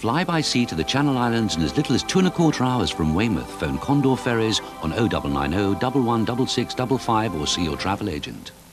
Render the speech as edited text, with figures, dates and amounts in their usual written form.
Fly by sea to the Channel Islands in as little as 2¼ hours from Weymouth. Phone Condor Ferries on 0990 116655 or see your travel agent.